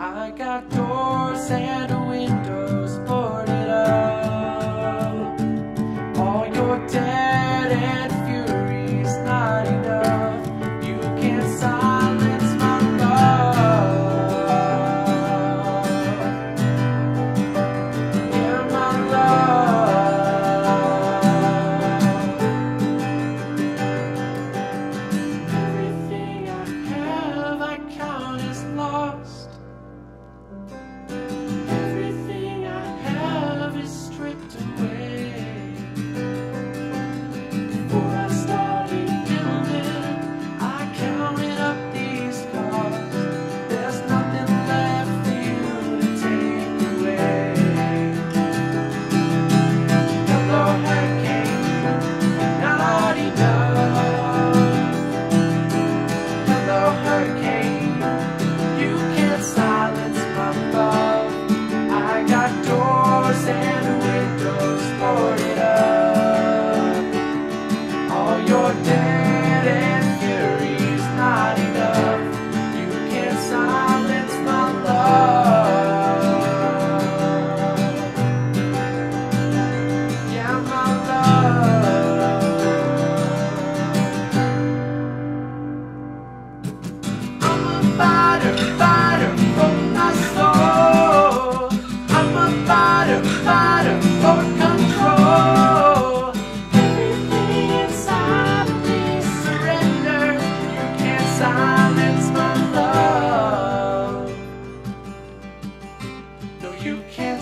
I got doors and windows boarded up. All your dead and fury's not enough. You can't silence my love. Yeah, my love. Everything I have, I count as lost. Everything I have is stripped away. Before I started building, I counted up these cars. There's nothing left for you to take away. Hello, hurricane, not enough. Hello, hurricane, you can't silence my love. I got doors and windows boarded up. All your dead and fury's not enough. You can't silence my love. Yeah, my love. I'm a fighter, fighter for my soul. I'm a fighter, fighter for control. Everything inside of me surrender. You can't silence my love. No, you can't